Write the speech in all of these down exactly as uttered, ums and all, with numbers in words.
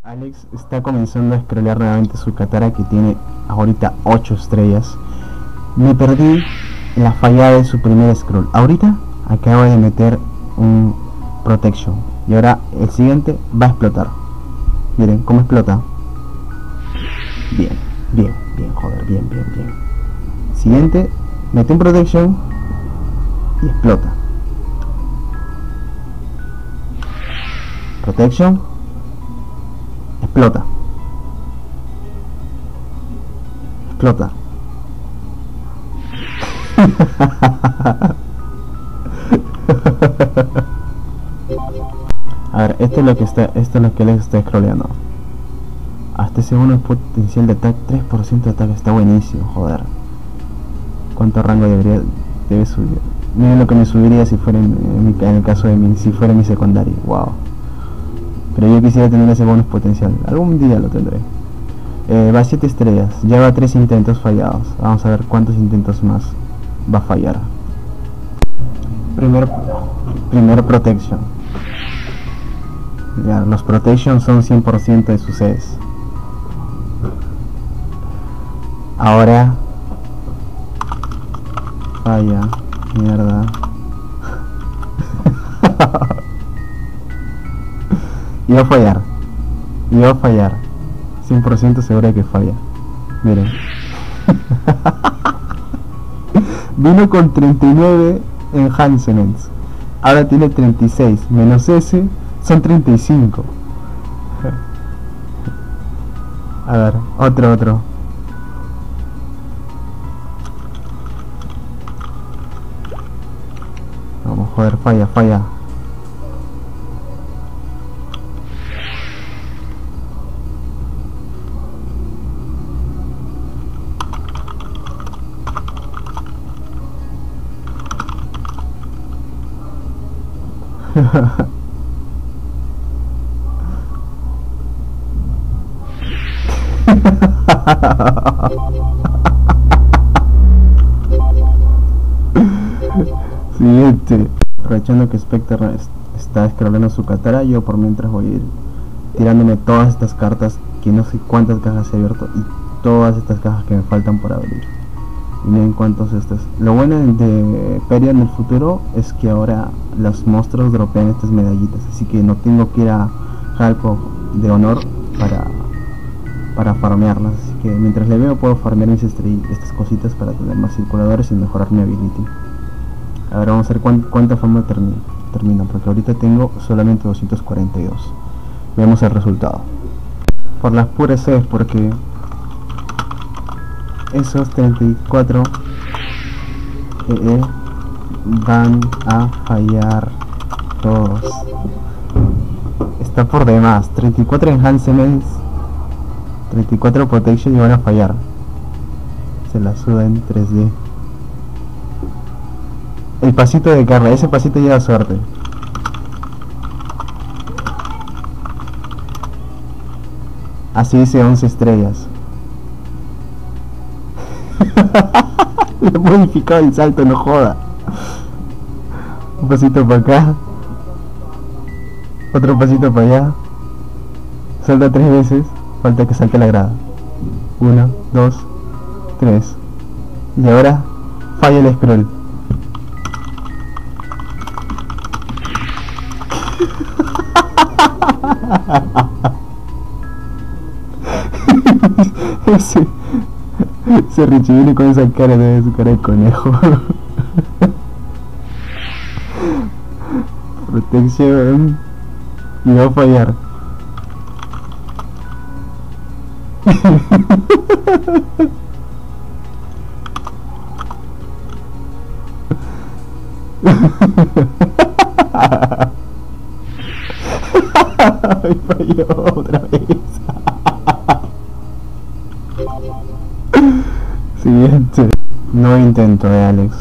Alex está comenzando a scrollear nuevamente su Katara, que tiene ahorita ocho estrellas. Me perdí en la fallada de su primer scroll. Ahorita acaba de meter un protection y ahora el siguiente va a explotar. Miren cómo explota. Bien, bien, bien, joder, bien, bien, bien. Siguiente, mete un protection y explota. Protection, explota. Explota. A ver, esto es lo que está, esto es lo que les está scrolleando. Hasta ese uno potencial de ataque, tres por ciento de ataque, está buenísimo, joder. ¿Cuánto rango debería debe subir? Miren lo que me subiría si fuera en, en, mi, en el caso de mi, si fuera mi secundario, wow. Pero yo quisiera tener ese bonus potencial, algún día lo tendré. Eh, va a siete estrellas, lleva tres intentos fallados. Vamos a ver cuántos intentos más va a fallar. Primer, primer protection. Ya, los protection son cien por ciento de sus Cs. Ahora falla, mierda. Y va a fallar. Y va a fallar. cien por ciento seguro de que falla. Miren. Vino con treinta y nueve enhancements. Ahora tiene treinta y seis. Menos ese son treinta y cinco. A ver, otro, otro. Vamos, joder, falla, falla. Siguiente. Aprovechando que Spectre está scrollando su Katara, yo por mientras voy a ir tirándome todas estas cartas, que no sé cuántas cajas he abierto, y todas estas cajas que me faltan por abrir. Y miren cuántos estos. Lo bueno de Peria en el futuro es que ahora los monstruos dropean estas medallitas, así que no tengo que ir a Halco de honor para para farmearlas, así que mientras le veo puedo farmear mis estrellas, estas cositas, para tener más circuladores y mejorar mi ability. A ver, vamos a ver cuán, cuánta fama termina, termina, porque ahorita tengo solamente doscientos cuarenta y dos. Veamos el resultado. Por las puras Cs, porque esos treinta y cuatro E E van a fallar todos. Está por demás. treinta y cuatro enhancements, treinta y cuatro protection y van a fallar. Se la suda en tres D. El pasito de Carla, ese pasito lleva suerte. Así dice once estrellas. Le he modificado el salto, no joda. Un pasito para acá. Otro pasito para allá. Salta tres veces. Falta que salte la grada. Uno, dos, tres. Y ahora falla el scroll. Ese Se Richie viene con esa cara de su cara de conejo. Protección. Y va a fallar. Ay, falló otra vez. Siguiente. No intento de Alex.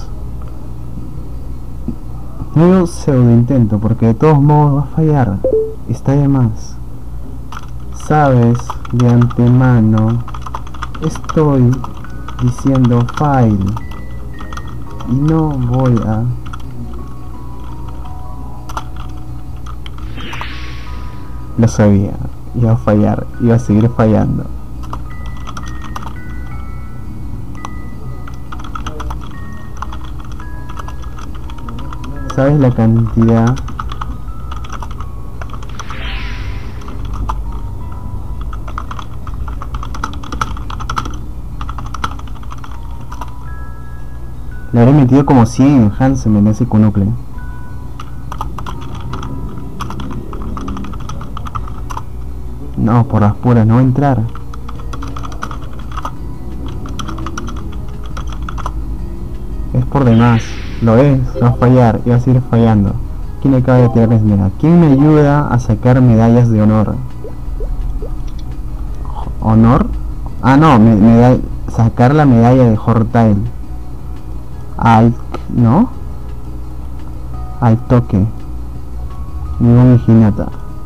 No pseudo intento, porque de todos modos va a fallar. Está de más. Sabes, de antemano estoy diciendo fail y no voy a Lo sabía. Iba a fallar, iba a seguir fallando. ¿Sabes la cantidad? Le habré metido como cien Hansen en ese cunucle. No, por las puras, no va a entrar. Es por demás. Lo es, va a fallar y va a seguir fallando. ¿Quién acaba de tirar esmera? ¿Quién me ayuda a sacar medallas de honor? ¿Honor? Ah, no, me, me da, sacar la medalla de Hortail. Al, ¿no? Al toque. Ningún Hinata.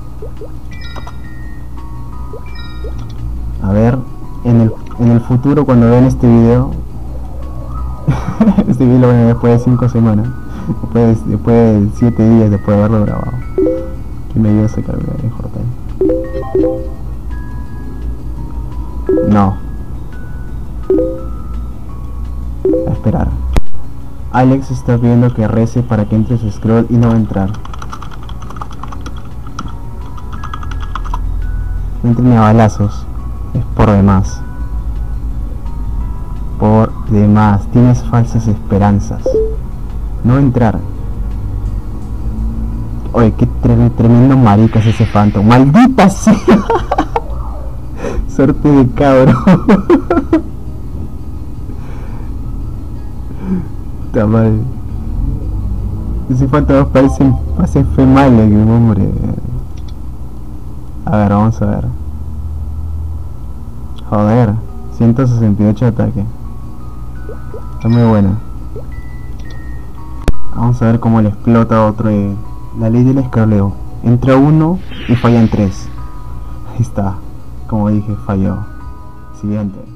A ver, en el, en el futuro cuando vean este video, este video lo ven después de cinco semanas, después, después de siete días después de haberlo grabado. ¿Quién me ayuda a sacar la medalla de Hortail? No. A esperar. Alex está viendo que rece para que entre su scroll y no va a entrar. No entren a balazos. Es por demás. Por demás. Tienes falsas esperanzas. No va a entrar. Oye, qué tre tremendo marica es ese Phantom. ¡Maldita sea! Suerte de cabro. Puta madre. Ese Phantom parece, parece fe mal, hombre. A ver, vamos a ver. Joder, ciento sesenta y ocho de ataque. Está muy buena. Vamos a ver cómo le explota otro. Eh, la ley del escroleo. Entra uno y falla en tres. Ahí está. Como dije, falló. Siguiente.